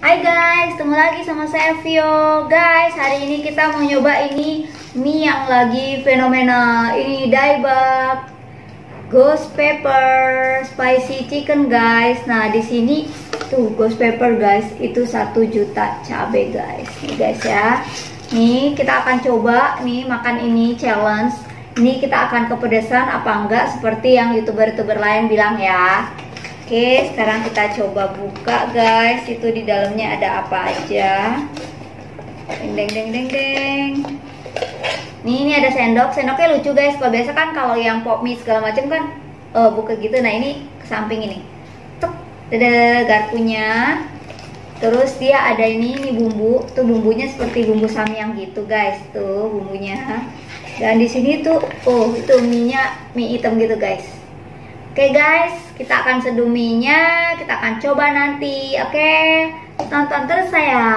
Hai guys, ketemu lagi sama saya Vio. Guys, hari ini kita mau nyoba ini mie yang lagi fenomena. Ini Daebak Ghost Pepper Spicy Chicken guys. Nah di sini tuh Ghost Pepper guys, itu 1 juta cabai guys. Nih guys ya. Nih kita akan coba nih makan ini challenge. Ini kita akan kepedesan apa enggak seperti yang youtuber-youtuber lain bilang ya. Oke, sekarang kita coba buka guys. Itu di dalamnya ada apa aja. Deng deng deng deng deng. Nih, ini ada sendok. Sendoknya lucu guys. Kalau biasa kan kalau yang pop mie segala macam kan buka gitu. Nah, ini ke samping ini. Tuk, ada garpunya. Terus dia ada ini bumbu. Tuh bumbunya seperti bumbu samyang gitu guys. Tuh bumbunya. Dan di sini tuh itu mie-nya mie hitam gitu guys. Oke guys, kita akan seduh mie-nya, kita akan coba nanti. Oke, tonton terus saya.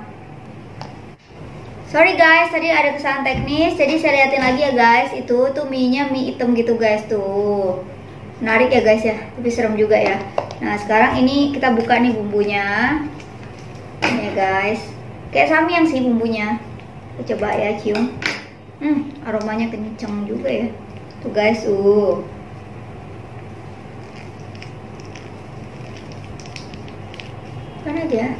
Sorry guys, tadi ada kesalahan teknis, jadi saya liatin lagi ya guys. Itu tuh mie-nya mie hitam gitu guys tuh. Menarik ya guys ya, tapi serem juga ya. Nah sekarang ini kita buka nih bumbunya. Ini ya guys, kayak samyang sih bumbunya. Kita coba ya cium. Aromanya kenceng juga ya. Tuh guys, mana dia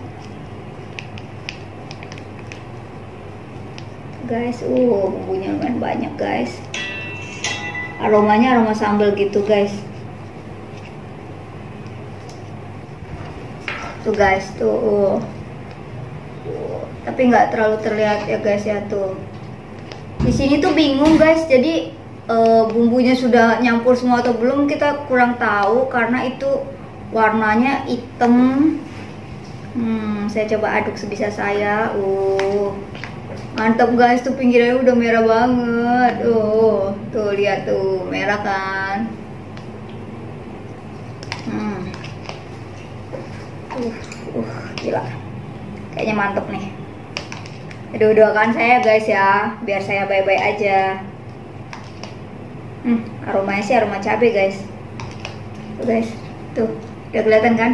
guys, bumbunya lumayan banyak guys. Aromanya aroma sambal gitu guys. Tuh guys tuh, tapi nggak terlalu terlihat ya guys ya tuh. Di sini tuh bingung guys, jadi bumbunya sudah nyampur semua atau belum kita kurang tahu karena itu warnanya hitam. Saya coba aduk sebisa saya. Mantap guys, tuh pinggirnya udah merah banget. Tuh lihat tuh, merah kan. Gila. Kayaknya mantep nih. Doakan saya guys ya, biar saya bye-bye aja. Aromanya sih aroma cabai guys. Tuh guys, tuh udah kelihatan kan?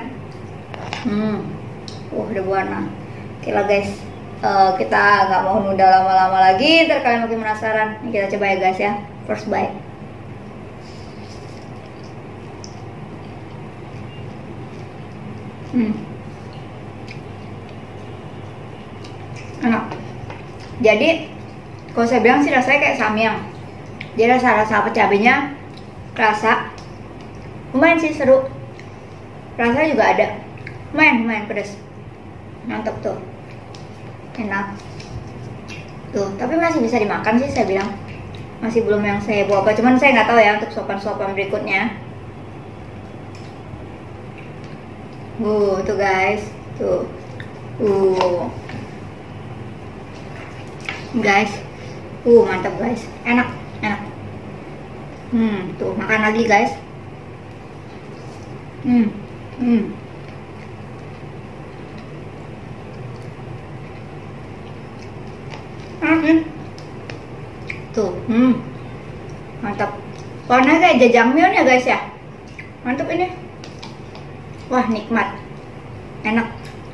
Udah warna. Oke lah guys, kita nggak mau nunda lama-lama lagi, ntar kalian makin penasaran. Ini kita coba ya guys ya, first bite. Enak. Jadi kalau saya bilang sih rasanya kayak samyang. Dia rasa apa cabenya kerasa. Lumayan sih seru. Rasanya juga ada. Lumayan pedas. Mantap tuh, enak tuh, tapi masih bisa dimakan sih saya bilang. Masih belum yang saya bawa apa, cuman saya nggak tahu ya untuk sopan-sopan berikutnya. Tuh guys, tuh guys, mantap guys, enak. Tuh makan lagi guys. Tuh, mantap. Warnanya kayak jajangmyeon ya guys ya. Mantap ini. Wah nikmat, enak.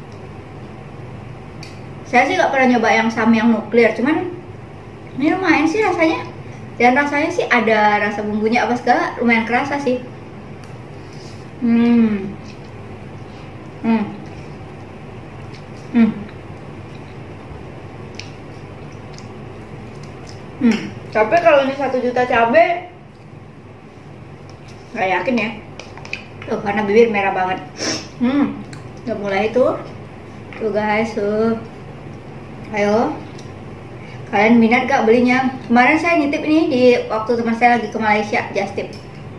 Saya sih gak pernah nyoba yang samyang nuklir, cuman ini lumayan sih rasanya. Dan rasanya sih ada rasa bumbunya apa segala, lumayan kerasa sih. Tapi kalau ini 1 juta cabai, nggak yakin ya. Tuh karena bibir merah banget. Udah mulai tuh guys tuh. Ayo, kalian minat gak belinya? Kemarin saya nitip ini di waktu teman saya lagi ke Malaysia, just tip.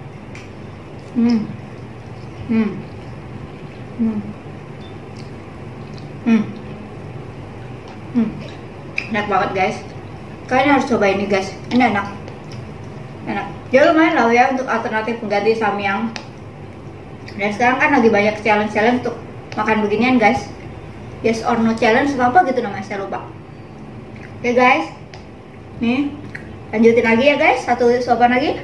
Enak banget guys. Kalian harus coba ini guys, ini enak. Dia lumayan lah ya untuk alternatif pengganti samyang. Dan sekarang kan lagi banyak challenge untuk makan beginian guys. Yes or no challenge apa gitu namanya, saya lupa. Oke guys, nih lanjutin lagi ya guys, 1 suapan lagi.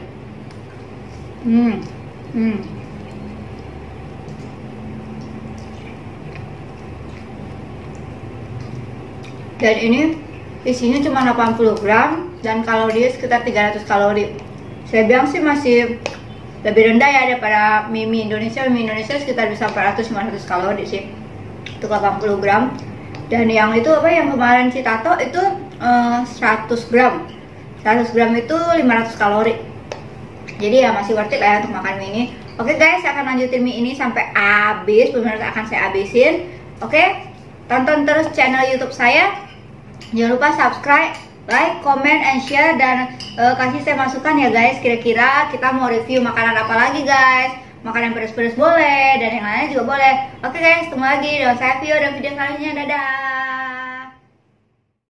Dan ini isinya cuma 80 gram dan kalori sekitar 300 kalori. Saya bilang sih masih lebih rendah ya daripada mie Indonesia. Mie Indonesia sekitar bisa 400-500 kalori sih. Itu 80 gram. Dan yang itu apa yang kemarin Citato itu 100 gram. 100 gram itu 500 kalori. Jadi ya masih worth it lah ya untuk makan mie ini. Oke guys, saya akan lanjutin mie ini sampai habis. Benar-benar akan saya habisin. Oke, tonton terus channel YouTube saya. Jangan lupa subscribe, like, comment, and share, dan kasih saya masukan ya guys. Kira-kira kita mau review makanan apa lagi guys. Makanan pedas-pedas boleh, dan yang lainnya juga boleh. Oke guys, ketemu lagi dengan saya Vio dan video selanjutnya. Dadah.